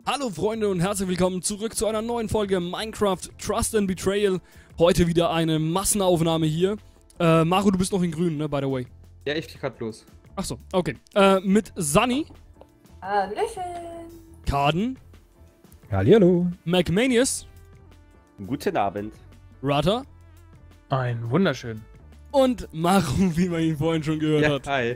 Hallo Freunde und herzlich willkommen zurück zu einer neuen Folge Minecraft Trust and Betrayal. Heute wieder eine Massenaufnahme hier. Maru, du bist noch in grün, ne, by the way. Ja, ich flieg grad los. Achso, okay. Mit Sunny. Hallöchen. Kaden. Hallihallo. McManius. Guten Abend. Rutter. Ein wunderschön. Und Maru, wie man ihn vorhin schon gehört hat. Hi.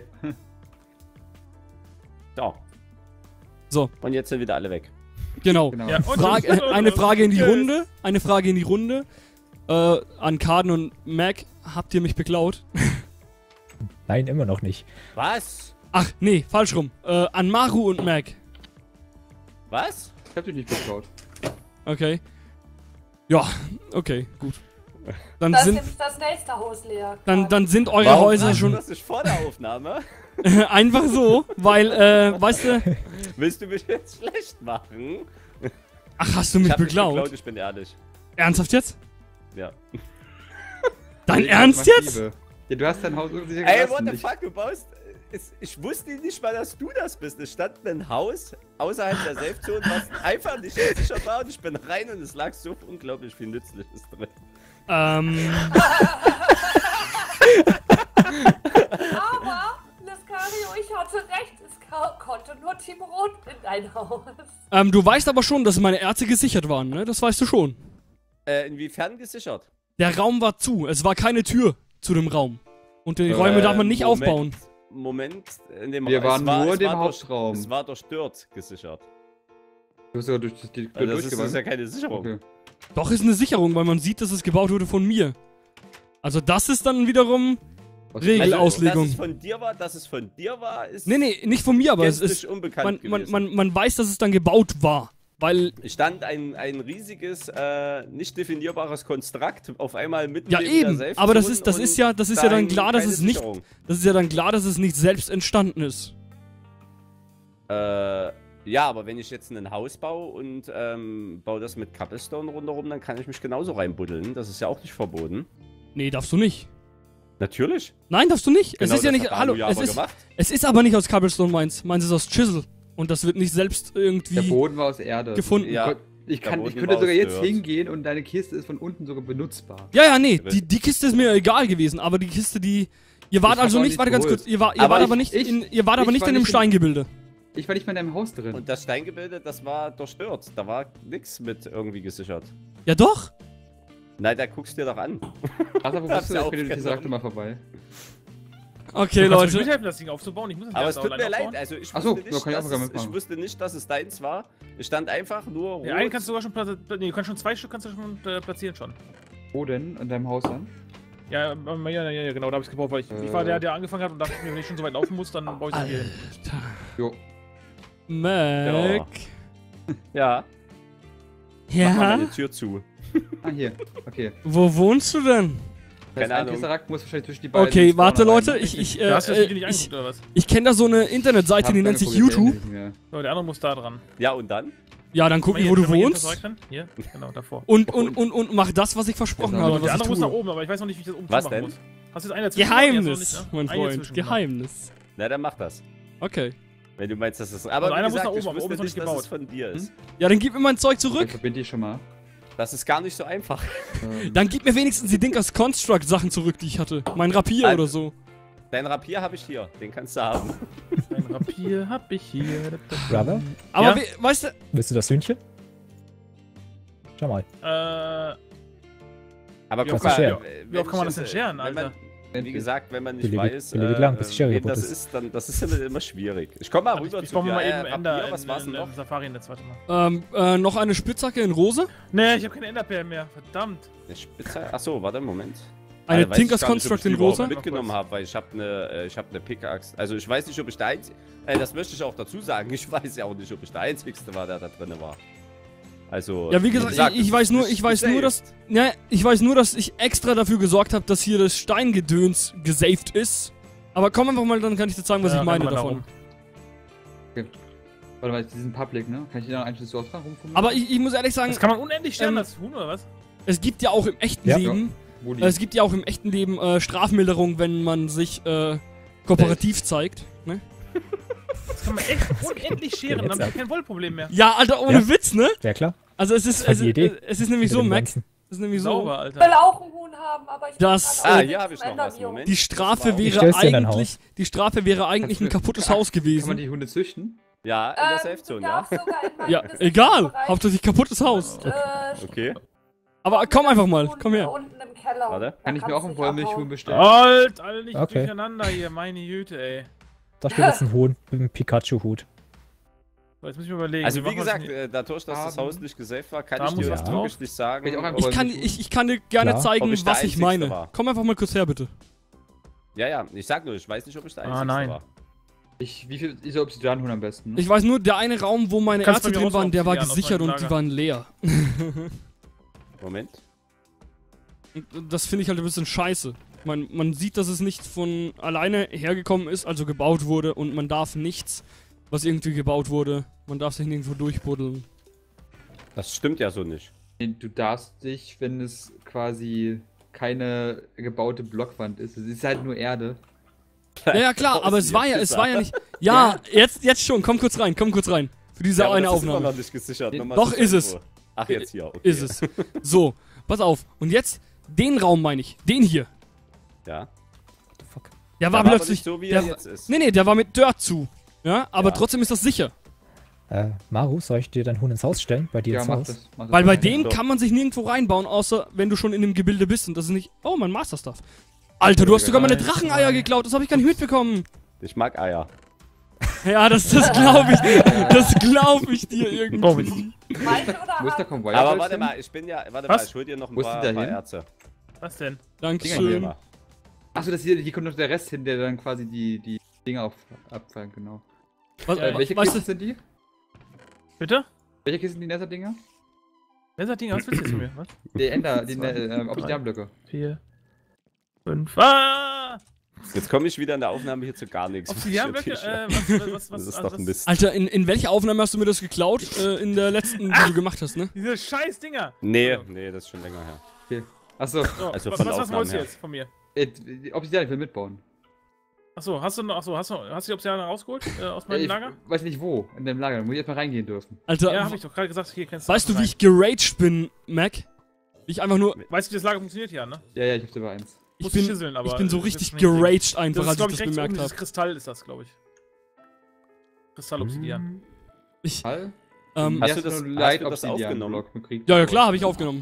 So. Und jetzt sind wieder alle weg. Genau. Ja, Eine Frage in die Runde. Eine Frage in die Runde. An Kaden und Mac. Habt ihr mich beklaut? Nein, immer noch nicht. Was? Ach, nee, falsch rum. An Maru und Mac. Was? Ich hab dich nicht beklaut. Okay. Ja, okay, gut. Dann Das ist sind, nämlich das nächste Haus leer. dann sind eure Warum Häuser sagst du schon das nicht vor der Aufnahme? einfach so, weil, weißt du... Willst du mich jetzt schlecht machen? Ach, hast du mich Ich hab nicht beklaut? geklaut, ich bin ehrlich. Ernsthaft jetzt? Ja. Dein Ich Ernst mach jetzt? Liebe. Ja, du hast dein Haus unsicher Ey, gelassen. what the fuck, du baust... Ich wusste nicht mal, dass du das bist. Es stand ein Haus außerhalb der Safe-Zone, was einfach nicht sicher war. Und ich bin rein und es lag so unglaublich viel Nützliches drin. Aber, Lescario, ich hatte recht. Es konnte nur Team Rot in dein Haus. Du weißt aber schon, dass meine Ärzte gesichert waren, ne? Das weißt du schon. Inwiefern gesichert? Der Raum war zu. Es war keine Tür zu dem Raum. Und die Räume darf man nicht aufbauen. Moment, in dem Wir waren nur in dem es Hauptraum. Es war durchstört gesichert. Du bist sogar durch die Tür Also das ist durchgewandt. ja keine Sicherung. Okay. Doch, ist eine Sicherung, weil man sieht, dass es gebaut wurde von mir. Also das ist dann wiederum Regelauslegung. Dass es von dir war, ist Nee, nicht von mir, aber es gänzlich ist... unbekannt gewesen. Man weiß, dass es dann gebaut war. Weil... Es stand ein riesiges, nicht definierbares Konstrukt auf einmal mitten Ja in eben, der aber das Safe-Zone ist ja dann klar, dass keine es nicht... Sicherung. Das ist ja dann klar, dass es nicht selbst entstanden ist. Ja, aber wenn ich jetzt ein Haus baue und baue das mit Cobblestone rundherum, dann kann ich mich genauso reinbuddeln. Das ist ja auch nicht verboten. Nee, darfst du nicht. Natürlich. Nein, darfst du nicht. Genau Es ist ja das nicht... hat Hallo, Alu ja aber gemacht. es ist aber nicht aus Cobblestone meins. Meins ist aus Chisel. Und das wird nicht selbst Der irgendwie Boden war aus Erde. gefunden. Ja. Ich Der Boden könnte war sogar aus jetzt Dirt. hingehen und deine Kiste ist von unten sogar benutzbar. Ja, nee, die Kiste ist mir egal gewesen, aber die Kiste, die... Ihr wart Ich hab also auch nicht, nicht warte ganz geholt. kurz, ihr wart Aber aber nicht in dem Steingebilde. Ich war nicht mal in deinem Haus drin. Und das Steingebilde, das war durchstört. Da war nix mit irgendwie gesichert. Ja doch. Nein, da guckst du dir doch an. Achso, wo Hab's bist du? ja Ich bin aufgenommen. sag doch mal vorbei. Okay, Kannst du mir Leute. mithelfen, das Ding aufzubauen? Ich muss Aber es das tut mir aufbauen. leid, also ich Ach so, wusste, da nicht, kann ich auch dass sogar es, mitmachen. ich wusste nicht, dass es deins war. Es stand einfach nur rot. Ja, einen kannst du sogar schon platzieren. Nee, du kannst schon 2 Stück kannst du schon platzieren schon. Wo denn? In deinem Haus dann? Ja, genau, da hab ich's gebaut, weil ich war der angefangen hat und dachte mir, wenn ich schon so weit laufen muss, dann baue ich es hier hin. Jo. Mac. Ja, mach mal Ja? meine Tür zu. Ah, hier. Okay. Wo wohnst du denn? Das heißt, Keine ein Ahnung. Tesseract muss wahrscheinlich zwischen die beiden. Okay, Spawner warte rein. Leute, ich Du hast das Video nicht ich angeguckt, oder was? kenne da so eine Internetseite, Hab die keine nennt sich Probleme, YouTube. nicht mehr. So, der andere muss da dran. Ja, und dann? Ja, dann guck ich, wo du wohnst. Hier, genau, davor. Und mach das, was ich versprochen Genau. habe, Und was der ich andere muss nach tue. oben, aber ich weiß noch nicht, wie ich das oben Was machen denn? muss. Hast du jetzt einen dazwischen? Geheimnis, mein Eine Freund. dazwischen Geheimnis. Na, dann mach das. Okay. Wenn du meinst, dass es. Aber Also wie einer muss gesagt, nach oben, ich aber oben wusste ist noch nicht, nicht dass es von dir ist. Ja, dann gib mir mein Zeug Ich zurück. verbinde die schon mal. Das ist gar nicht so einfach. Dann gib mir wenigstens die Dinkers Construct Sachen zurück, die ich hatte. Mein Rapier Also- oder so. Dein Rapier habe ich hier. Den kannst du haben. Ein Rapier hab ich hier. Brother, Aber Ja? weißt du, willst du das Hühnchen? Schau mal. Aber Wie guck oft mal, kann- wie oft kann man das denn scheren, wenn man, Alter? Wie gesagt, wenn man nicht Beliebig- weiß, beliebig lang, bis die Schere wen das kaputt ist. ist, dann das ist immer schwierig. Ich komm mal rüber Ich baue dir. mal eben Rapier, Ender was war's denn noch? im Safari-Netz, warte mal. noch eine Spitzhacke in Rose. Nee, ich hab keine Enderperlen mehr, verdammt. Eine Spitze? Achso, warte, Moment. Eine Alter, weiß ich Tinkers gar nicht, ob Construct ich die in überhaupt Rose. mitgenommen habe, weil ich habe eine Pickaxe. Also ich weiß nicht, ob ich der Einzige. Das möchte ich auch dazu sagen. Ich weiß ja auch nicht, ob ich der Einzigste war, der da drin war. Also. Ja, wie gesagt, ich es weiß ist nur, nicht ich weiß nur, safe. dass ich extra dafür gesorgt habe, dass hier das Steingedöns gesaved ist. Aber komm einfach mal, dann kann ich dir zeigen, was ich meine davon. Warte mal, die sind public, ne? Kann ich die dann eigentlich so ausfragen? Aber ich muss ehrlich sagen, Das kann man unendlich stellen, Ähm, das Huhn, oder was? es gibt ja auch im echten Ja. Leben, Wo die? es gibt ja auch im echten Leben Strafmilderung, wenn man sich kooperativ zeigt. Ne? Das kann man echt unendlich scheren, dann Jetzt hab ich kein Wollproblem mehr. Ja, Alter, ohne Ja. Witz, ne? Ja, klar. Also es ist, Das ist die Idee. es ist nämlich so, Mit dem Mac. Ganzen. Es ist nämlich so. Sauber, Ich will Alter. auch ein Huhn haben, aber ich Das- bin gerade Ah, auf hier dem habe ich noch was. Ändern, Moment. Die Strafe Das war- Ich wäre stell's dir in dein eigentlich, die Strafe wäre eigentlich ein kaputtes Haus Kann man gewesen. die Hunde züchten? Ja, in der du Safe Zone, ja. darfst sogar in meinen Ja, Besitzungsbereich egal. Hauptsächlich kaputtes Haus. und, Okay. Aber komm einfach mal, komm her. Unten im Keller. Warte. Da Kann ich mir auch kannst ein du dich Wollmilchhuhn abhauen. bestellen? Alle nicht Okay. durcheinander hier, meine Güte, ey. Da steht jetzt ein Huhn mit einem Pikachu-Hut. So, jetzt muss ich mir überlegen. Also wie wie machen wir gesagt, das dadurch, dass das Haben. Haus nicht gesaved war, kann Da ich muss dir was das drauf. wirklich nicht sagen. Kann ich auch einfach- Ich kann dir gerne Klar. zeigen, Ob ich der was ich Einzigste meine. war. Komm einfach mal kurz her, bitte. Ja, ich sag nur, ich weiß nicht, ob ich der Einzige nein. war. Wie viel ist der Obsidianhuhn am besten? Ne? Ich weiß nur, der eine Raum, wo meine Kannst Ärzte bei mir drin waren, der war rauskommen, gesichert aus und meinem die Lager. waren leer. Moment. Und das finde ich halt ein bisschen scheiße. Man sieht, dass es nicht von alleine hergekommen ist, also gebaut wurde und man darf nichts, was irgendwie gebaut wurde, man darf sich nirgendwo durchbuddeln. Das stimmt ja so nicht. Nee, du darfst dich, wenn es quasi keine gebaute Blockwand ist. Es ist halt nur Erde. Ja, klar, aber es war ja nicht. Ja, jetzt schon, komm kurz rein. Für diese aber eine das ist immer Aufnahme. noch nicht gesichert. Nee, Nochmal doch, zur ist es. Info. Ach, jetzt hier, okay. Ist es. So, pass auf. Und jetzt, den Raum meine ich. Den hier. Ja. Fuck. Der Der war aber plötzlich. nicht so, wie der, er jetzt ist. Nee, der war mit Dirt zu. Ja, aber Ja. trotzdem ist das sicher. Maru, soll ich dir dein Huhn ins Haus stellen? Bei dir Ja, ins mach Haus? das. Mach das Weil bei rein. dem So. kann man sich nirgendwo reinbauen, außer wenn du schon in dem Gebilde bist. Und das ist nicht. Oh, mein Master Stuff. Alter, du hast sogar meine Dracheneier geklaut. Das habe ich gar nicht mitbekommen. Ich mag Eier. Ja, das glaube ich. Das glaube ich dir irgendwie. Meine oder Wo ist der Hand? Convoy? Aber warte mal, ich bin ja. Warte Was? mal, ich hol dir noch ein Wo ist paar, die da paar hin? Ärzte. Was denn? Dankeschön. Achso, hier kommt noch der Rest hin, der dann quasi die Dinger abfallen, genau. Was, Welche weißt Kisten du, sind die? Bitte? Welche Kisten sind die Nether-Dinger? Wer sagt Ding? Was willst du jetzt von mir? Was? Die Ender, die Obsidianblöcke. 4, 5. Ah! Jetzt komme ich wieder in der Aufnahme hier zu gar nichts. Obsidianblöcke? Was? Das ist also doch ein Mist. Alter, in welcher Aufnahme hast du mir das geklaut? In der letzten, die du gemacht hast, ne? Diese scheiß Dinger! Nee, das ist schon länger her. Achso, So, Also was von wolltest Aufnahmen du her. jetzt von mir? Obsidian, ich will mitbauen. Achso, hast du die Obsidian rausgeholt? Aus meinem Ich Lager? weiß nicht wo, in dem Lager, da muss ich erstmal reingehen dürfen. Alter, Ja, hab ich doch gerade gesagt, hier kennst weißt du, wie ich geraged bin, Mac? Ich einfach nur. Weißt du, wie das Lager funktioniert hier, ne? Ja, ich hab sogar eins. Ich Musst bin, schisseln, aber ich bin so das richtig ist nicht drin. geraged einfach, Das ist, als glaube ich ich, das rechts bemerkt oben, dieses habe. Kristall ist das, glaube ich. Kristallobsidian. Ich, Hall? Hast Erst du das- nur hast Light du das Obsidian aufgenommen? Block gekriegt. ja, klar, habe ich aufgenommen.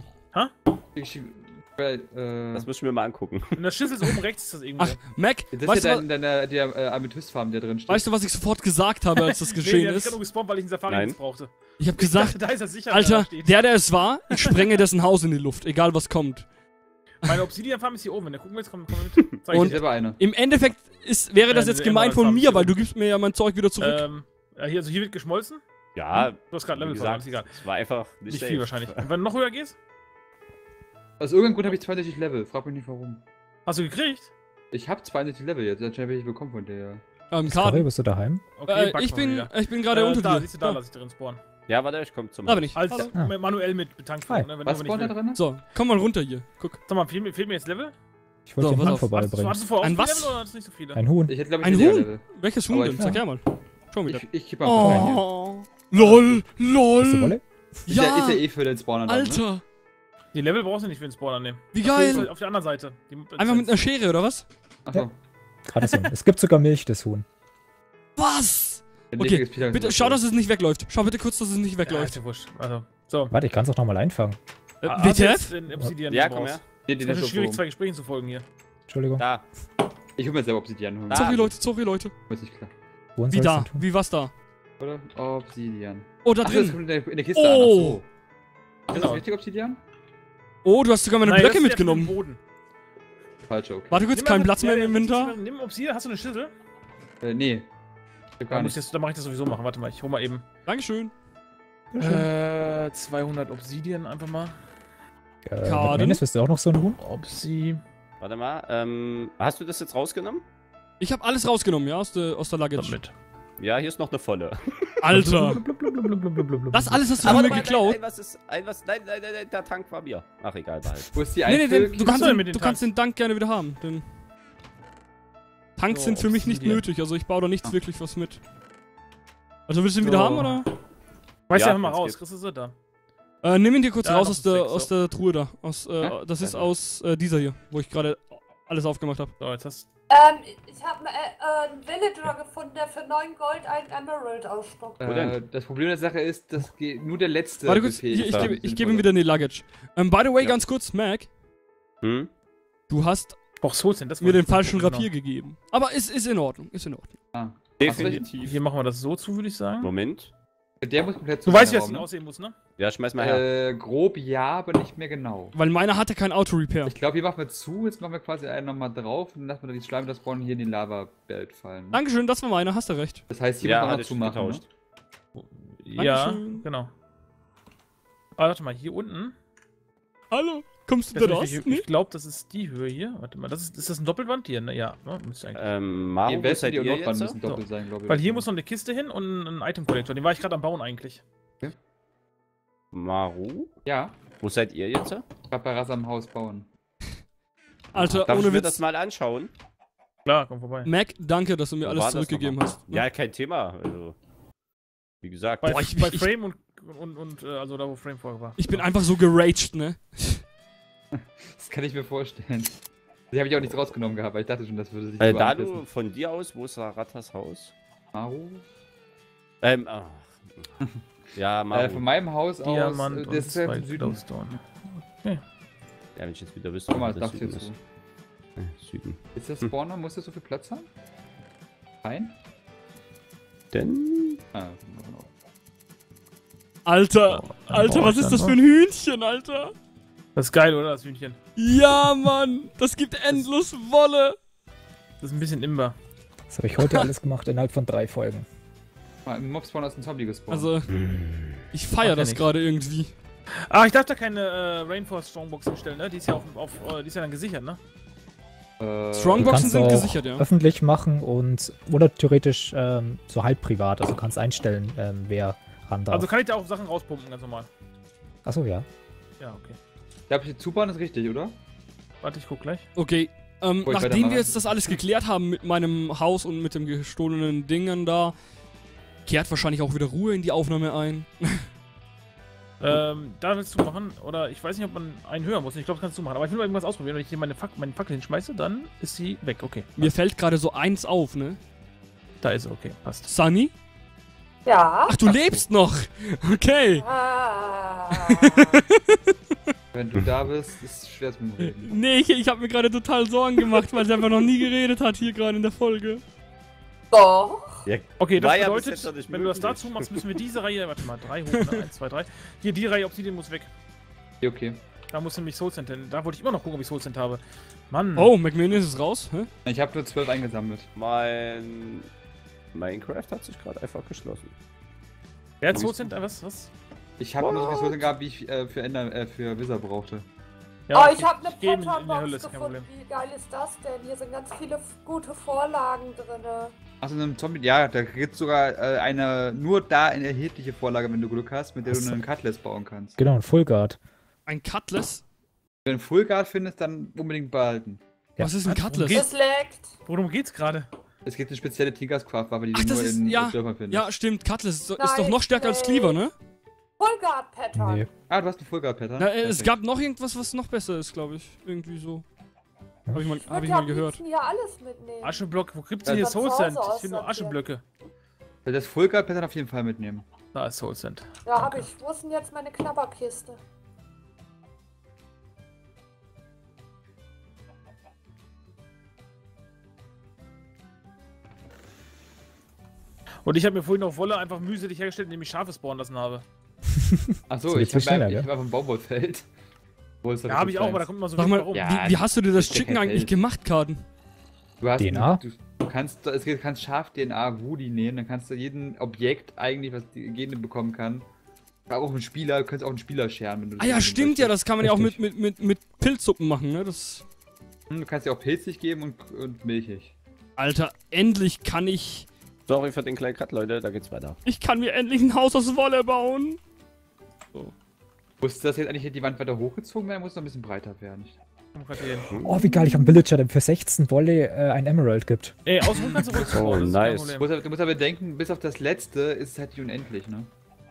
Das muss ich mir mal angucken. Und der Schlüssel ist oben rechts, ist das irgendwo. Ach, Mac, Das weißt ist du, ja der Amethystfarm, der drin steht. weißt du, was ich sofort gesagt habe, als das Nee, geschehen der hat ist? gerade nur gespawnt, weil ich einen Safari Nein. jetzt brauchte. Ich habe gesagt, Da ist er sicher, Alter, da steht. der es war, ich sprenge dessen Haus in die Luft, egal was kommt. Meine Obsidian-Farm ist hier oben. Wenn der gucken willst, komm mit. Zeig Ich Und- ich dir. selber eine. Im Endeffekt wäre das Ja, jetzt diese gemeint von Emerald mir, Farm weil ist du gibst mir ja mein Zeug wieder zurück. Ja, hier, also hier wird geschmolzen. Ja, Du hast gerade wie Level verloren, gesagt, ist egal. es war einfach nicht Nicht safe. viel wahrscheinlich. Und wenn du noch höher gehst, Aus irgendeinem Grund habe ich 62 Level, frag mich nicht warum. hast du gekriegt? Ich habe 62 Level jetzt, anscheinend habe ich bekommen von der. Karel, Karten. bist du daheim? Okay, Ich back mal wieder. bin gerade unter da, dir. siehst du, da Ja, lass ich drin spawnen. Ja, warte, ich komm zum da bin ich. Als Hallo. manuell mit Betankung, Hi. ne? Was wenn spawnt da ich will. drin? So, komm mal runter hier. Guck. Sag mal, fehlt mir jetzt Level? Ich wollte So, dir pass einen Huhn auf. vorbeibringen. Hast du vorher Ein auch viele was? Level oder hast du nicht so viele? Ein Huhn. Ich hätte glaube ich Ein weniger Huhn? Level. Welches Aber Huhn denn? ich- Sag her mal. Schau mir das. Ich geb mal rein. Oh. LOL, Hast du LOL. Wolle? Ist ja Ja, eh für den Spawner dann, ne? Alter. Die Level brauchst du nicht für den Spawner nehmen. Wie Das ist geil. auf der anderen Seite. Einfach mit einer Schere, oder was? Achso. Gerade so. Es gibt sogar Milch, das Huhn. Was? Der Okay, Nick ist Peter- Bitte, schau, dass es nicht wegläuft. Schau bitte kurz, dass es nicht Ja, wegläuft. ist ja wurscht. Also, so. Warte, ich kann es auch nochmal einfangen. Hast du WTF? jetzt den Obsidian, Ja, den du komm brauchst? her. Nee, den Das ist ist so schwierig, oben. zwei Gesprächen zu folgen hier. Entschuldigung. Da. Ich hol mir selber Obsidian. Holen. Da. Sorry, Leute. Ist nicht klar. Wohin Wie soll's da? denn tun? Wie was da? Oder? Obsidian. Oh, da Ach, das drin. kommt in der Kiste Oh. an. Ach so. Ist Genau. das richtig Obsidian? Oh, du hast sogar meine Nein, Blöcke das ist der für den mitgenommen. Boden. Falsch, okay. Warte kurz, Nimm kein einfach- Platz mehr ja, im Inventar. Nimm Obsidian, hast du eine Schüssel? Nee. Ich hab gar nicht. Dann mach ich das sowieso machen. Warte mal, ich hol mal eben. Dankeschön. 200 Obsidian einfach mal. Karten? Menes, bist du auch noch so ein Huhn? Obsi. Warte mal, hast du das jetzt rausgenommen? Ich habe alles rausgenommen, ja, aus der Luggage. Damit. Ja, hier ist noch eine volle. Alter. Das alles hast du von mir geklaut. Nein, der Tank war mir. Ach, egal, behalt. Wo ist die Nee, Einfüll? du Was kannst, soll den, mit den du kannst den Dank gerne wieder haben. Denn Tanks So, sind für mich nicht Obsidian. nötig, also ich baue da nichts wirklich was mit. Also willst du ihn wieder haben, oder? Weiß Ja, ja, einfach mal wenn's raus. geht. Kriegst du sie da? Nimm ihn dir kurz Ja, raus noch aus der, sechs, aus der Truhe da. Das ist Danke. aus dieser hier, wo ich gerade alles aufgemacht habe. So, jetzt hast Ich habe einen Villager gefunden, der für 9 Gold einen Emerald ausspuckt. Wo denn? Das Problem der Sache ist, dass nur der letzte Warte kurz, Befehl hier, ist ich gebe ihm wieder in die Luggage. By the way, Ja. ganz kurz, Mac, Hm? du hast Boah, Souls sind das mir wollte den ich falschen gucken, Rapier gegeben. Aber ist in Ordnung, ist in Ordnung. Ah. Definitiv. Hier machen wir das so zu, würde ich sagen. Moment. Der muss komplett Du zu weißt, wie seinem das Ding Raum, aussehen muss, ne? Ja, schmeiß mal her. Grob ja, aber nicht mehr genau. Weil meiner hatte kein Auto-Repair. Ich glaube, hier machen wir zu, jetzt machen wir quasi einen nochmal drauf und dann lassen wir dann die Schleim das Spawnen hier in den Lava-Belt fallen. Dankeschön, das war meiner, hast du recht. Das heißt, hier Ja, muss man hatte noch ich schon zumachen. getauscht. Ne? Ja, Dankeschön. genau. Ah, warte mal, hier unten. Hallo, kommst du Das da raus? ich Nee? glaube, das ist die Höhe hier. Warte mal, ist das ein Doppelwand hier? Ne? Ja, ne? Müsste eigentlich. Die Maru, wo Westen, seid die ihr und Nordwand jetzt? müssen doppelt sein, glaube ich. Weil hier muss noch eine Kiste hin und ein Item-Collector. Den war ich gerade am Bauen eigentlich. Maru? Ja, Wo seid ihr jetzt? ich hab bei Rasam Haus bauen. Alter, Darf ich ohne mir das Witz. mal anschauen? Klar, komm vorbei. Mac, danke, dass du mir Wo alles war das zurückgegeben nochmal? hast. Ne? Ja, kein Thema. Also, wie gesagt. Bei, Boah, ich- bei ich- Frame also da wo Frame vorher war. Ich bin einfach so geraged, ne? Das kann ich mir vorstellen. Die habe ich auch nichts rausgenommen gehabt, weil ich dachte schon, das würde sich Dalu, anpissen. von dir aus, wo ist Ratas Haus? Maru? Ach. Ja, Maru. Von meinem Haus Diamant aus, und das ist ja 2 im Süden. Glowstone. Ja, wenn ich jetzt wieder wüsste, Guck mal, wo das das darfst du Süden jetzt ist. so. Süden. Ist der Spawner, muss der so viel Platz haben? Nein? Denn. Ah, Alter, Oh, dann Alter, brauch was ich ist dann das für ein Hühnchen, Alter? Das ist geil, oder? Das Hühnchen. Ja, Mann, das gibt endlos Wolle. Das ist ein bisschen Imber. Das habe ich heute alles gemacht innerhalb von 3 Folgen. mal im Mob-Spawner ist ein Zombie gespawnt. Also, ich feiere Macht ja das nichts. gerade irgendwie. Ah, ich darf da keine Rainforest Strongbox hinstellen, ne? Die ist ja die ist ja dann gesichert, ne? Strongboxen kannst sind auch gesichert, ja. Öffentlich machen und oder theoretisch so halb privat. Also du kannst einstellen, wer ran darf. Also kann ich da auch Sachen rauspumpen, ganz normal. Achso, ja. Ja, okay. Ich glaube, hier zubauen ist richtig, oder? Warte, ich guck gleich. Okay, ich nachdem weitermachen? wir jetzt das alles geklärt haben mit meinem Haus und mit dem gestohlenen Dingen da, kehrt wahrscheinlich auch wieder Ruhe in die Aufnahme ein. Da willst du machen, oder ich weiß nicht, ob man einen höher muss. Ich glaube, das kannst du machen. Aber ich will mal irgendwas ausprobieren. Wenn ich hier meine Fackel hinschmeiße, dann ist sie weg. Okay. Mir fällt gerade so eins auf, ne? Da ist sie, okay, passt. Sunny? Ja. Ach, du lebst noch! Okay. Ah. Wenn du da bist, ist es schwer mit dem Reden. Nee, ich habe mir gerade total Sorgen gemacht, weil sie einfach noch nie geredet hat hier gerade in der Folge. Doch. Ja, Okay, das war ja bis bedeutet, jetzt noch nicht wenn du das möglich. dazu machst, müssen wir diese Reihe, warte mal, 3 hoch, ne? 1, 2, 3. Hier, die Reihe Obsidian muss weg. Okay. Da muss nämlich Soul Cent hin. Da wollte ich immer noch gucken, ob ich Soul Cent habe. Mann. Oh, Macmillan ist raus, hä? Ich habe nur 12 eingesammelt. Mein Minecraft hat sich gerade einfach geschlossen. Wer hat Soul Cent? Was? Ich habe nur so viel Ressourcen gehabt, wie ich für Wizard brauchte. Ja, Oh, ich habe eine geh in die Potterbox Hölle, ist kein gefunden. Problem. Wie geil ist das denn? Hier sind ganz viele gute Vorlagen drin. Achso, einem Zombie, ja, da gibt sogar eine nur da eine erhebliche Vorlage, wenn du Glück hast, mit der Was? du einen Cutlass bauen kannst. Genau, ein Full Guard. Ein Cutlass? Wenn du einen Full Guard findest, dann unbedingt behalten. Ja. Was ist ein Was? Cutlass? Geht- Es leckt. Worum geht's gerade? Es gibt eine spezielle Tinkerscraft-Waffe, die Ach, du das nur ist- in ja, Dörfern findest. Ja, stimmt, Cutlass ist doch Nein, noch stärker als Cleaver, ne? Full Guard Pattern. Nee. Ah, du hast einen Full Guard-Pattern? Ja, es Perfekt. gab noch irgendwas, was noch besser ist, glaube ich. Irgendwie so. Hab ich mal, Ich hab ich ja mal am gehört. liebsten hier alles mitnehmen. Aschenblock, wo gibt's Ja, denn hier das Soul zu Cent? Hause Ich finde nur aussortieren. Aschenblöcke. Das Full Guard-Pattern auf jeden Fall mitnehmen. Da ist Soul Cent. Ja, habe ich. Wo ist denn jetzt meine Knabberkiste? Und ich habe mir vorhin auf Wolle einfach mühselig hergestellt, indem ich Schafe spawnen lassen habe. Achso, So ich geht's schneller, habe gell? hab ein Baumwollfeld. Wo ist das Ja, habe ich so auch, aber da kleins? kommt immer so Sag viel mal, rum. Ja, wie hast du dir das ist ja Chicken kein eigentlich Feld. gemacht, Kaden? Du hast DNA? Du kannst Schaf-DNA Woody nehmen, dann kannst du jeden Objekt eigentlich, was die Gene bekommen kann. Aber auch ein Spieler, du kannst auch einen Spieler scheren, wenn du Ah ja, das stimmt ja, das kann man ja auch Richtig. mit Pilzsuppen machen, ne? Das. Du kannst ja auch pilzig geben und milchig. Alter, endlich kann ich. Sorry für den kleinen Cut, Leute, da geht's weiter. Ich kann mir endlich ein Haus aus Wolle bauen. Muss das jetzt eigentlich die Wand weiter hochgezogen werden, muss noch ein bisschen breiter werden? Komm grad hier hin. Oh, wie geil, ich habe einen Villager, der für 16 Wolle ein Emerald gibt. Ey, ausruhen kannst du ruhig. Oh, das ist kein nice. Problem. Du musst aber bedenken, bis auf das letzte ist es halt nicht unendlich, ne?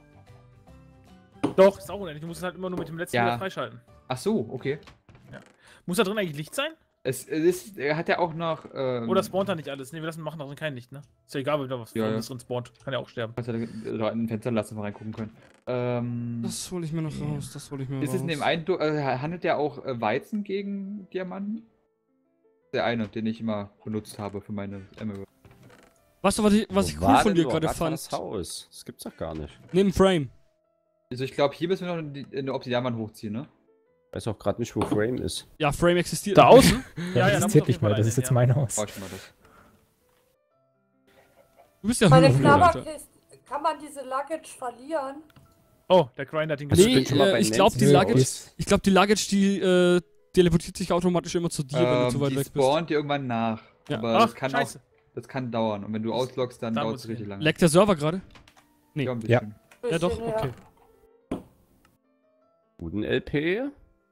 Doch, ist auch unendlich. Du musst es halt immer nur mit dem letzten Ja. wieder freischalten. Ach so, okay. Muss da drin eigentlich Licht sein? Er hat ja auch noch. Oder spawnt da nicht alles? Ne, wir machen da drin kein Licht, ne? Ist ja egal, wenn da was Ja, ja. drin spawnt. Kann ja auch sterben. Kannst du da in ein Fenster lassen, mal reingucken können. Das hole ich mir noch raus. Das hole ich mir Ist es raus. in dem einen, handelt der auch Weizen gegen Diamanten? Der eine, den ich immer benutzt habe für meine Emerald. Weißt du, was ich Wo cool war von denn dir nur gerade Ratas fand? Haus? Das gibt's doch gar nicht. Neben Frame. Also ich glaube, hier müssen wir noch eine Obsidianwand hochziehen, ne? Weiß auch gerade nicht, wo Frame ist. Ja, Frame existiert. Da nicht. außen? Ja, das da muss zählt auf nicht jeden Fall mehr, das einer ist jetzt hin, mein Haus. Brauch ich mal das. Du bist ja Meine Höhle, Alter. Knabberkiste. Kann man diese Luggage verlieren? Oh, der Grinder hat den Also Nee, bin schon mal bei ich glaube die Nancy Luggage, raus. die teleportiert sich automatisch immer zu dir, wenn du zu weit Die weg bist. spawnt dir irgendwann nach. Ja. Aber Ach, das kann scheiße. das kann dauern. Und wenn du ausloggst, dann Da dauert muss es ich richtig hin. lange. Leckt der Server gerade? Nee. Ja, ein Ja. bisschen. Ja doch, Bisschen, okay. Guten LP?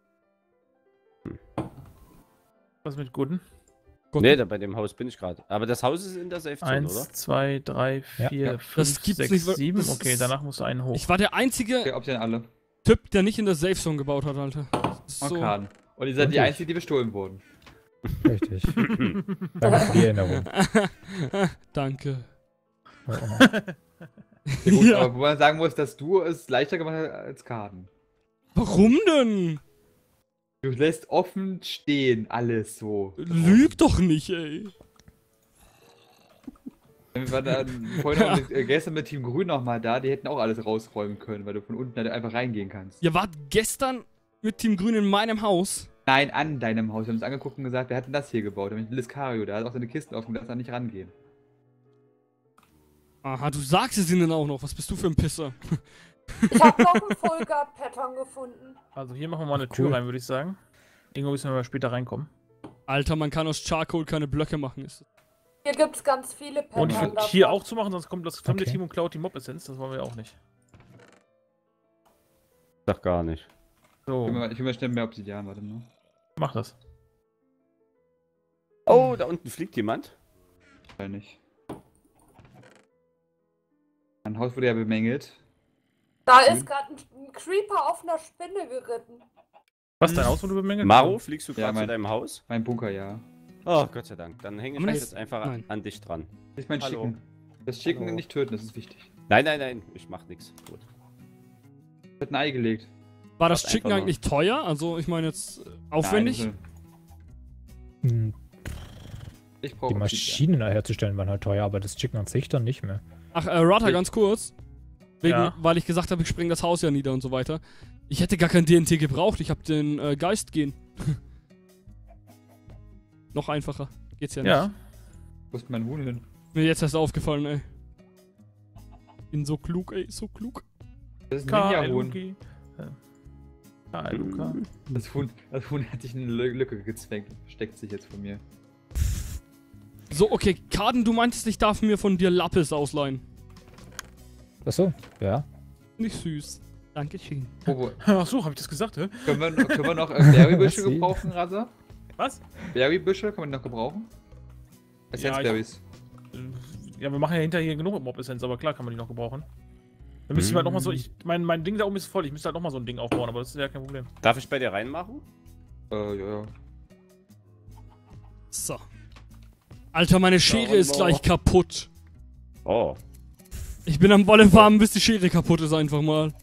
Was mit guten? Gott. Nee, da bei dem Haus bin ich gerade. Aber das Haus ist in der Safe Zone, 1, oder? 2, 3, Ja. 4, Ja. 5, Das gibt's 6, nicht, weil- 7. das Okay, ist- danach musst du einen hoch. Ich war der einzige Okay, ob sie denn alle? Typ, der nicht in der Safe Zone gebaut hat, Alter. Das ist so. Arkaden. Und ihr seid die Und ich. Einzigen, die bestohlen wurden. Richtig. Danke für die Erinnerung. Danke. Oh, oh. Ja, gut, Ja. aber wo man sagen muss, dass du es leichter gemacht hast als Kaden. Warum denn? Du lässt offen stehen, alles so. Lüg doch nicht, ey. Wir waren dann vorhin noch gestern mit Team Grün nochmal da, die hätten auch alles rausräumen können, weil du von unten halt einfach reingehen kannst. Ihr wart gestern mit Team Grün in meinem Haus. Nein, an deinem Haus. Wir haben uns angeguckt und gesagt, wer hat denn das hier gebaut? Nämlich Liskario, der hat auch seine Kisten offen, dass da nicht rangehen. Aha, du sagst es ihnen auch noch. Was bist du für ein Pisser? Ich habe noch ein Full Guard Pattern gefunden. Also hier machen wir mal eine Tür Cool. rein, würde ich sagen. Irgendwo müssen wir mal später reinkommen. Alter, man kann aus Charcoal keine Blöcke machen. Ist Hier gibt es ganz viele Pattern. Und ich würde davon. hier auch zu machen, sonst kommt das fremde Okay. Team und klaut die Mob-Essenz. Das wollen wir auch nicht. Doch gar nicht. So, Ich will mal schnell mehr Obsidian, warte mal. mach das. Oh, da unten fliegt jemand. Wahrscheinlich. Mein Haus wurde ja bemängelt. Da ist gerade ein Creeper auf einer Spinne geritten. Was, dein Haus wurde bemängelt? Maro, fliegst du Ja, gerade zu mein- deinem Haus? Mein Bunker, ja. Oh, Gott sei Dank. Dann hänge ich Aber mich das- jetzt einfach nein. an dich dran. Das ist mein Hallo. Chicken. Das Chicken Hallo. nicht töten, das ist wichtig. Nein, nein, nein. Ich mach nichts. Gut. Hat ein Ei gelegt. War das Warte Chicken einfach eigentlich teuer? Also, ich meine jetzt aufwendig? Nein, Hm, ich brauche Die Maschinen herzustellen waren halt teuer, aber das Chicken an sich dann nicht mehr. Ach, Rata, Nee. ganz kurz. Wegen, Ja. weil ich gesagt habe, ich spreng das Haus ja nieder und so weiter. Ich hätte gar kein DNT gebraucht. Ich habe den Geist gehen. Noch einfacher. Geht's ja nicht. Ja. Wo ist mein Huhn hin? Mir jetzt erst aufgefallen, ey. Bin so klug, ey. So klug. Das ist ein Ninja-Huhn. KLUK. KLUK. Das Huhn hat sich in eine Lücke gezwängt und versteckt sich jetzt von mir. So, okay. Kaden, du meintest, ich darf mir von dir Lapis ausleihen. Achso, ja. Nicht süß. Dankeschön. Ach so, habe ich das gesagt, hä? Können wir noch Berrybüsche Was sie- gebrauchen, Rasa? Was? Berrybüsche kann man noch gebrauchen? Ja, Essenzberries. Ja, wir machen ja hinterher hier genug Mob-Essenz, aber klar kann man die noch gebrauchen. Dann müsste ich halt nochmal so, mein Ding da oben ist voll, ich müsste halt nochmal so ein Ding aufbauen, aber das ist ja kein Problem. Darf ich bei dir reinmachen? Ja. So. Alter, meine Schere ist gleich kaputt. Oh. Ich bin am Wolle farmen, bis die Schere kaputt ist einfach mal.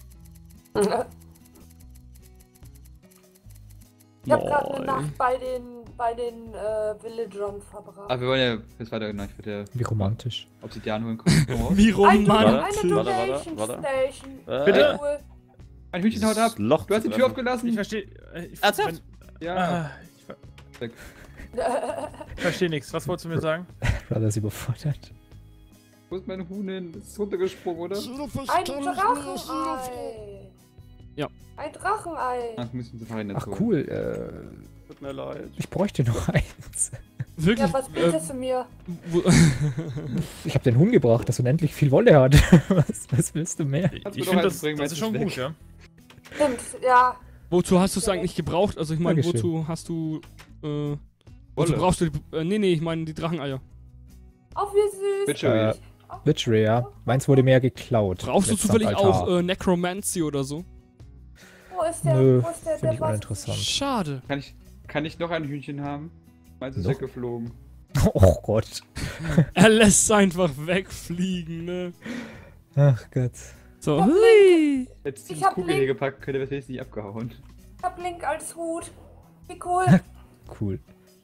Ich habe gerade eine Moin. Nacht bei den Villagern verbracht. Ah, wir wollen ja jetzt weiter, nein, ich würde Wie romantisch. ja Obsidian holen. Komm raus. Wie Eine romantisch. Donation warte. Station. Bitte? Cool. Mein Hühnchen haut ab. Loch Du hast die zu Tür treffen. aufgelassen. Ich verstehe. Ernsthaft? Ja. Ich verstehe nichts. Was wolltest du mir sagen? Rada ist überfordert. Wo ist mein Huhn hin? Das ist runtergesprungen, oder? Ein Drachenei. Ja. Ein Drachenei. Ach, müssen sie Farin Ach holen. cool, Tut mir leid. ich bräuchte noch eins. Wirklich? Ja, was bietest du mir? Wo- Ich habe den Huhn gebracht, das unendlich viel Wolle hat. Was willst du mehr? Kannst du Ich doch finde, eins bringen, das ist meins schon ist gut, weg. ja. Stimmt, ja. Wozu hast du es eigentlich gebraucht? Also ich meine, Dankeschön. wozu hast du, wozu Wolle. brauchst du die, nee, ich meine die Dracheneier. Auf wie süß. Witchery. Witchery, ja. Meins wurde mehr geklaut. Brauchst du Letzter zufällig Altar. auch Necromancy oder so? Wo ist der? Nö, Wo ist der? finde ich was? uninteressant. Schade. Kann ich noch ein Hühnchen haben? Meins ist Noch? weggeflogen. Oh Gott. Er lässt es einfach wegfliegen, ne? Ach Gott. So. Ja, Hui. Jetzt Ich ins hab Kuhgehege Link. gepackt, könnte das jetzt nicht abgehauen. Ich hab Link als Hut. Wie cool. Cool.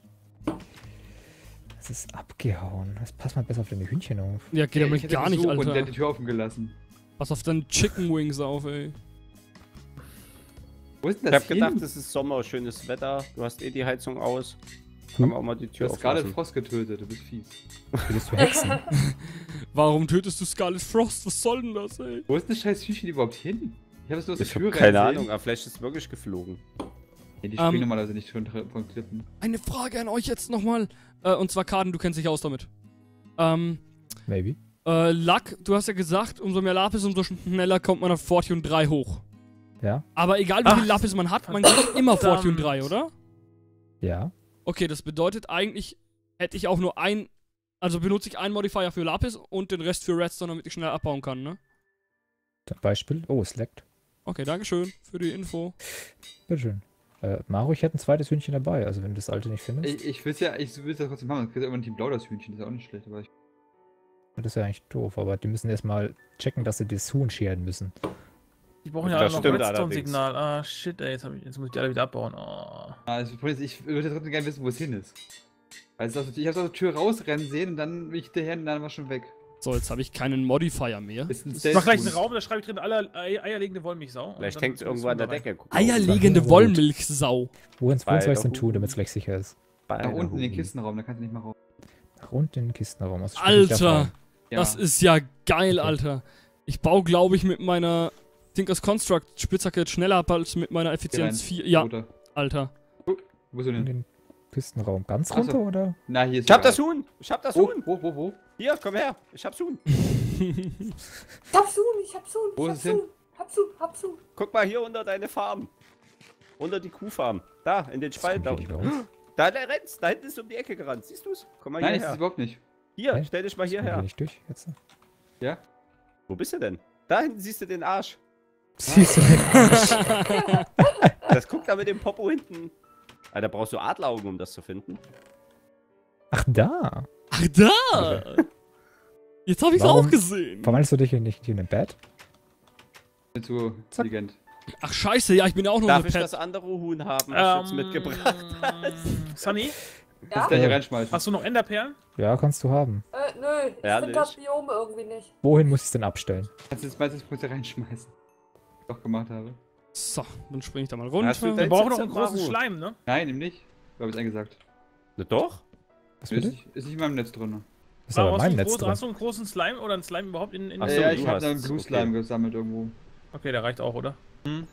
Es ist abgehauen. Das passt mal besser auf deine Hühnchen auf. Ja, geht damit Ich hätte gar nicht, Besuch und der Alter. hat die Tür offen gelassen. Pass auf deine Chicken Wings auf, ey. Wo ist denn Ich das hab gedacht, hin? es ist Sommer, schönes Wetter. Du hast eh die Heizung aus. Hm. Kann man auch mal die Du Tür hast gerade auflassen. Frost getötet, du bist fies. Willst du Hexen? Warum tötest du Scarlet Frost? Was soll denn das, ey? Wo ist das scheiß Hühnchen überhaupt hin? Ich habe es nur aus der Ich Tür hab keine reinsehen. Ahnung, aber vielleicht ist es wirklich geflogen. Ja, die springen Ähm, normalerweise nicht von Klippen. Eine Frage an euch jetzt nochmal. Und zwar, Kaden, du kennst dich aus damit. Maybe. Luck, du hast ja gesagt, umso mehr Lapis, umso schneller kommt man auf Fortune 3 hoch. Ja? Aber egal wie Ach, viel Lapis man hat, man kriegt immer verdammt. Fortune 3, oder? Ja. Okay, das bedeutet eigentlich, hätte ich auch nur also benutze ich einen Modifier für Lapis und den Rest für Redstone, damit ich schnell abbauen kann, ne? Zum Beispiel. Oh, es leckt. Okay, dankeschön für die Info. Bitteschön. Maro, ich hätte ein zweites Hühnchen dabei, also wenn du das alte nicht findest. Ich will es ja trotzdem haben. Es kriegt irgendwann Team Blau das Hühnchen, das ist auch nicht schlecht, aber ich. Das ist ja eigentlich doof, aber die müssen erstmal checken, dass sie das Huhn scheren müssen. Die brauchen ja Das alle noch stimmt Redstone-Signal. Ah, shit, ey. Jetzt muss ich die alle wieder abbauen. Oh. Also, ich würde trotzdem gerne wissen, wo es hin ist. Also, ich habe aus der Tür rausrennen sehen und dann bin ich hinterher und dann war schon weg. So, jetzt habe ich keinen Modifier mehr. Ist ein Ich mach gleich einen Stealth-Huhn. Raum, da schreibe ich drin alle eierlegende Wollmilchsau. Vielleicht Und dann hängt es irgendwo an der rein. Decke. Guck mal, Eierlegende Gut. Wollmilchsau. Wohin soll ich Beide denn tun, Huhn. damit es gleich sicher ist? Beide Nach unten in den Huhn. Kistenraum, da kannst du nicht mal raus. Nach unten in den Kistenraum. Also sprich nicht Alter, davon. Ja. das ist ja geil, Okay. Alter. Ich baue, glaube ich, mit meiner Thinkers Construct Spitzhacke jetzt schneller ab als mit meiner Effizienz 4. Ja, Oder? Alter. Wo ist du In denn? den Kistenraum. Ganz Ach so. runter, oder? Na, hier ist Ich hab der das Huhn! Ich hab das Huhn. Huhn! Wo? Hier, komm her! Ich hab's Huhn! Ich hab's Huhn, ich hab's Huhn, Wo ich ist hab's es hin? Huhn. Hab's Huhn. Guck mal hier unter deine Farm. Unter die Kuhfarm. Da, in den Das Spalt. Da, kommt hier nicht raus. da der rennt. Da hinten ist um die Ecke gerannt. Siehst du's? Komm mal Nein, ich sehe es hierher. überhaupt nicht. Hier, Hä? stell dich mal Kommt hier hierher. nicht durch jetzt. Ja? Wo bist du denn? Da hinten siehst du den Arsch. Siehst du den? Das guckt da mit dem Popo hinten. Alter, brauchst du Adleraugen, um das zu finden? Ach, da. Ach, da! Jetzt habe ich's Warum- auch gesehen. Verwandelst du dich hier nicht in ein Bett? Bin zu Zack. intelligent. Ach, scheiße, ja, ich bin ja auch noch Darf eine ich Pet. das andere Huhn haben, was du jetzt mitgebracht hast? Sunny, Kannst Ja? du da hier reinschmeißen. hast du noch Enderperlen? Ja, kannst du haben. Nö, ich Ja, finde nicht. das Biom irgendwie nicht. Wohin muss ich es denn abstellen? Kannst du das meistens kurz hier reinschmeißen. Was ich auch gemacht habe. So, dann springe ich da mal Hast du runter. Wir Jetzt brauchen sitzt noch einen der großen Maru. Schleim, ne? Nein, eben nicht. Ich habe es eingesagt. Na doch. Was Ist bitte? nicht, ist nicht in meinem Netz drin. Ist aber Maru, mein Netz drin. hast du einen großen Slime oder einen Slime überhaupt in Ach so, ja, du ich habe hast da einen es, Blue okay. Slime gesammelt irgendwo. Okay, der reicht auch, oder? Hm.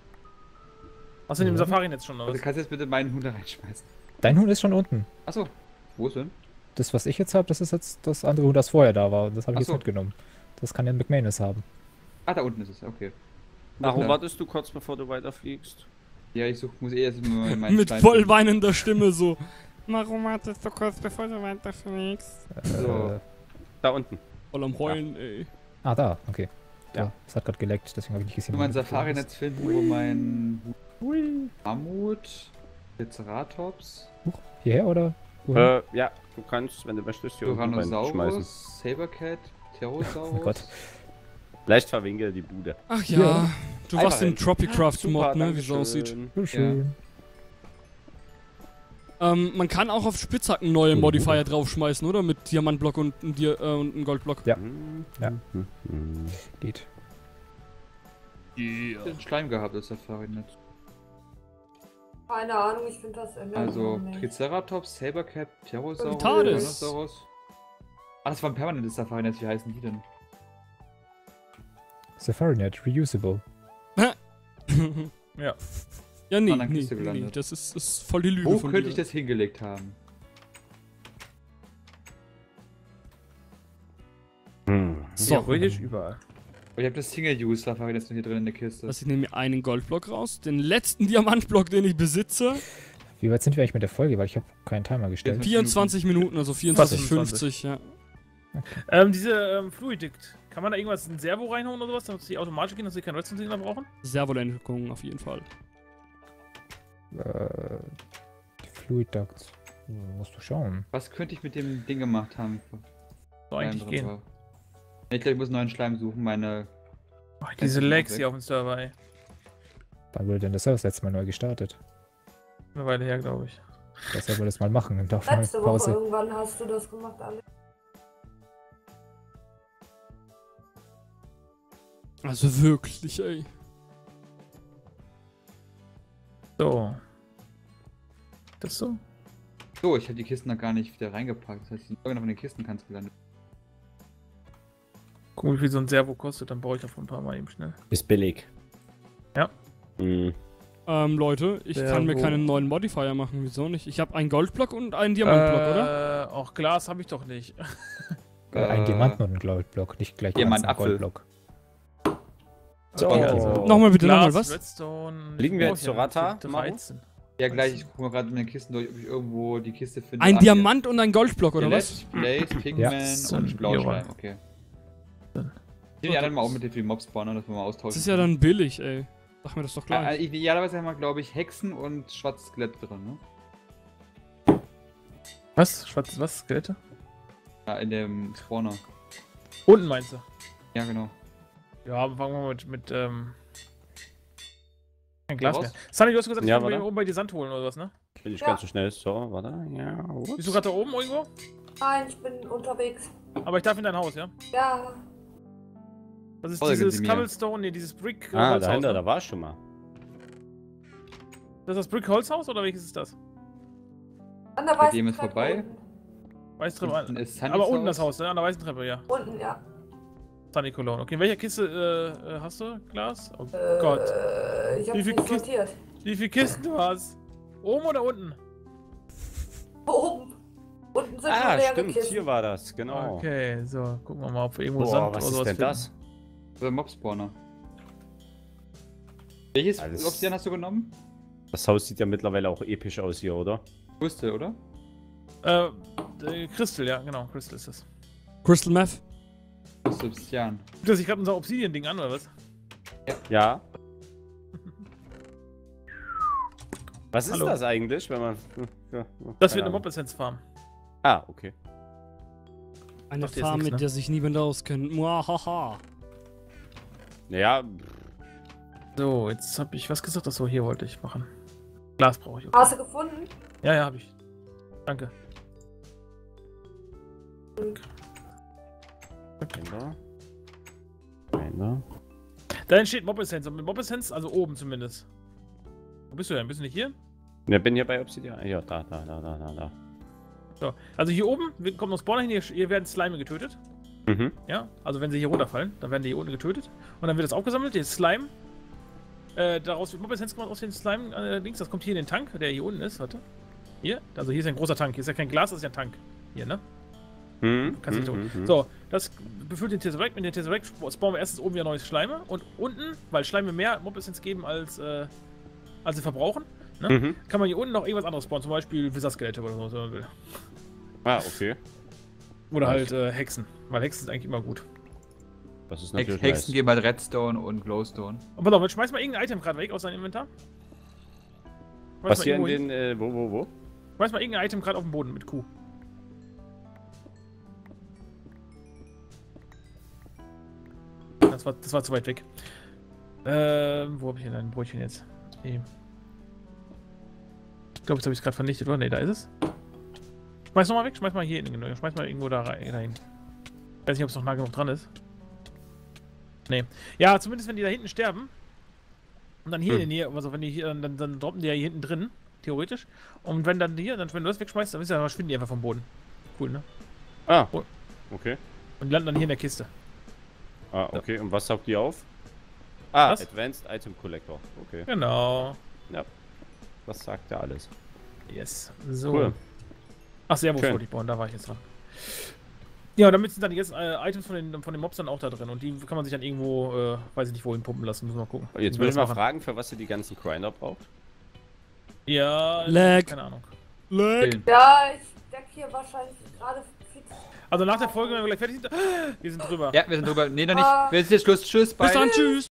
Hast du in dem Ja. Safari-Netz schon, oder Also was? kannst du jetzt bitte meinen Hund da reinschmeißen. Dein Huhn ist schon unten. Achso. Wo ist denn? Das, was ich jetzt habe, das ist jetzt das andere Huhn, das vorher da war. Das habe ich Ach jetzt so. mitgenommen. Das kann ja McManus haben. Ah, da unten ist es, okay. Warum Ja. wartest du kurz bevor du weiterfliegst? Ja, muss eh erst mal meinen Mit Stein voll finden. weinender Stimme so. Warum wartest du kurz bevor du weiterfliegst? So. Da unten. Voll am Heulen, ey. Da, okay. Ja. Ja. Es hat gerade geleckt, deswegen habe ich nicht Ich gesehen. will mein wo du geflogen Safari-Netz finden, wo mein Mammut, Triceratops, bist. Hierher oder? Wohin? Ja, du kannst, wenn du möchtest, hier unten reinschmeißen. Tyrannosaurus, Sabercat, Pterosaurus. Oh Gott. Leicht verwinkelt die Bude. Ach ja, Ja. du Einfach warst im hin. Tropicraft-Mod, ne, wie es Dankeschön. aussieht. So schön. Man kann auch auf Spitzhacken neue Oh. Modifier draufschmeißen, oder? Mit Diamantblock und einem Goldblock. Ja. Hm, Ja. hm, hm. Geht. Ich hab den Schleim gehabt, das Safari-Netz. Keine Ahnung, ich finde das irgendwie Also nicht. Triceratops, Sabercat, Pterosaurus, Tades. Tyrannosaurus. Ah, das war ein permanentes Safari-Netz, wie heißen die denn? SafariNet, reusable. Ja. Ja, nee, An der nee, Kiste nee, gelandet. das ist voll die Lüge Wo von könnte dir. ich das hingelegt haben? Hm. So, Theoretisch überall. ich habe das Single-Use-Waffe jetzt noch hier drin in der Kiste. Also ich nehme mir einen Goldblock raus, den letzten Diamantblock, den ich besitze. Wie weit sind wir eigentlich mit der Folge? Weil ich habe keinen Timer gestellt. 24 Minuten, also 24,50, ja. Diese Fluidict, kann man da irgendwas in Servo reinhauen oder sowas, damit sie automatisch gehen, dass sie keinen Redstone-Signal brauchen? Servolenkung auf jeden Fall. Die Fluid Ducts. Musst du schauen. Was könnte ich mit dem Ding gemacht haben? So eigentlich gehen. Ich glaube, ich muss einen neuen Schleim suchen, meine... Oh, diese Lags hier auf dem Server, ey. Wann wurde denn das letzte Mal neu gestartet? Eine Weile her, glaube ich. Deshalb wir das mal machen und darf mal Letzte Woche Pause. irgendwann hast du das gemacht, Alex. Also wirklich, ey. So. Das so? So, ich habe die Kisten noch gar nicht wieder reingepackt. Das heißt, die irgendeiner von den Kisten kannst gelandet. Guck, wie viel so ein Servo kostet, dann baue ich davon ein paar Mal eben schnell. Ist billig. Ja. Mhm. Leute, ich kann mir keinen neuen Modifier machen. Wieso nicht? Ich habe einen Goldblock und einen Diamantblock, oder? Auch Glas habe ich doch nicht. Ein Diamanten und ein Goldblock, nicht gleich Diamantapfel. Goldblock. So, Okay, also Nochmal bitte, Glas, nochmal was? Redstone. Liegen wir Oh, jetzt hier, zur Rata? 13. Ja, gleich, ich gucke mal gerade mit den Kisten durch, ob ich irgendwo die Kiste finde. Ein Ah, Diamant und ein Goldblock, oder hier. was? Blaze, Pigman Ja. und Blauschleim, Ja. okay. Ich nehme die anderen mal auch mit den Mob-Spawner, dass wir mal austauschen. Das ist ja dann billig, ey. Sag mir das doch gleich. Idealerweise haben wir, glaube ich, Hexen und schwarzes Skelett drin, ne? Was? Schwarzes was? Skelette? Ja, in dem Spawner. Unten meinst du? Ja, genau. Ja, fangen wir mal mit kein Glas Raus? mehr. Sunny, du hast gesagt, Ja, ich will warte. oben bei dir Sand holen oder was, ne? Bin ich Ja. ganz so schnell. So, warte. Ja, Bist du gerade da oben irgendwo? Nein, ich bin unterwegs. Aber ich darf in dein Haus, ja? Ja, Das ist Folgen dieses Sie mir. Cobblestone, nee, dieses Brick Ah, Holzhaus. dahinter, Ne? da war ich schon mal. Das ist das Brick Holzhaus oder welches ist das? an der Bei weißen dem ist Treppe vorbei. unten. Weiß Unten Treppe. ist Sunnys Aber unten das Haus. Haus, ne? An der weißen Treppe, ja. Unten, ja. Sunny Cologne. Okay, in welcher Kiste hast du Glas? Oh Gott. Ich hab Wie viel nicht Kisten- sortiert. Wie viele Kisten du hast? Oben oder unten? Oben. Unten sind Ah, nur leere stimmt, Kisten. hier war das, genau. Okay, so, gucken wir mal, ob wir irgendwo Boah, Sand was oder ist sowas denn finden. das? Der Mob-Spawner. Welches Alles- Obsidian hast du genommen? Das Haus sieht ja mittlerweile auch episch aus hier, oder? Brüste, oder? Crystal, ja, genau, Crystal ist das. Crystal Meth? Das ist Obsidian. Guckt er sich gerade unser Obsidian-Ding an, oder was? Ja. Was ist Hallo. das eigentlich, wenn man... Ja, Das keine wird eine Ahnung. Mob-Essenz-Farm. Ah, okay. Eine Macht jetzt Farm, nix, mit ne? der sich niemand auskennt. Muahaha. Naja, So, jetzt habe ich was gesagt, achso, hier wollte ich machen. Glas brauche ich. Okay. Hast du gefunden? Ja, ja, habe ich. Danke. Kinder. Kinder. Da entsteht Mob-Essenz. Und mit Mob-Essenz, also oben zumindest. Wo bist du denn? Bist du nicht hier? Ja, bin hier bei Obsidian. Ja, da. So, also hier oben kommt noch Spawner hin, hier werden Slime getötet. Mhm. Ja, also wenn sie hier runterfallen, dann werden die hier unten getötet. Und dann wird das aufgesammelt, der Slime. Daraus wird Mob-Essenz gemacht aus den Slime-Dings. Das kommt hier in den Tank, der hier unten ist, warte. Hier, also hier ist ein großer Tank. Hier ist ja kein Glas, das ist ja ein Tank. Hier, ne? Kannst du nicht tun. So, das befüllt den Tesseract. Mit dem Tesseract spawnen wir erstens oben wieder neues Schleime. Und unten, weil Schleime mehr Mob-Essenz geben als sie verbrauchen, ne? Mhm. Kann man hier unten noch irgendwas anderes spawnen. Zum Beispiel Wizard-Skelette oder so, wenn man will. Ah, okay. Oder halt Hexen. Weil Hexen sind eigentlich immer gut. Das ist natürlich Hexen nice. geben halt Redstone und Glowstone. Und pass auf, jetzt schmeiß mal irgendein Item gerade weg aus deinem Inventar. Schmeiß Was mal hier in irgendwo den, hin. wo? Schmeiß mal irgendein Item gerade auf den Boden mit Q. Das war zu weit weg. Wo habe ich denn ein Brötchen jetzt? Eben. Ich glaube, jetzt habe ich es gerade vernichtet, oder? Ne, da ist es. Schmeiß nochmal weg, schmeiß mal hier hinten, genau. Schmeiß mal irgendwo da rein. Ich weiß nicht, ob es noch nah genug dran ist. Nee. Ja, zumindest wenn die da hinten sterben. Und dann hier in der Nähe, also wenn die hier, dann droppen die ja hier hinten drin, theoretisch. Und wenn dann hier, dann wenn du das wegschmeißt, dann verschwinden die einfach vom Boden. Cool, ne? Ah, Oh. okay. Und die landen dann hier in der Kiste. Ah, okay. Und was saugt die auf? Ah, Was? Advanced Item Collector. Okay. Genau. Das sagt ja alles. Yes. So. Cool. Ach, Servos Schön. wollte ich bauen, da war ich jetzt dran. Ja, damit sind dann die ganzen Items von den Mobs dann auch da drin und die kann man sich dann irgendwo, weiß ich nicht, wohin pumpen lassen, müssen wir mal gucken. Jetzt Wie will wir ich mal das machen. fragen, für was ihr die ganzen Grinder braucht. Ja, Lag. keine Ahnung. Lag. Ja, ich denke hier wahrscheinlich gerade viel zu. Also nach der Folge, wenn wir gleich fertig sind, wir sind drüber. Ja, wir sind drüber. Nee, noch nicht. Wir sind jetzt Schluss. Tschüss, bye. Bis dann, tschüss.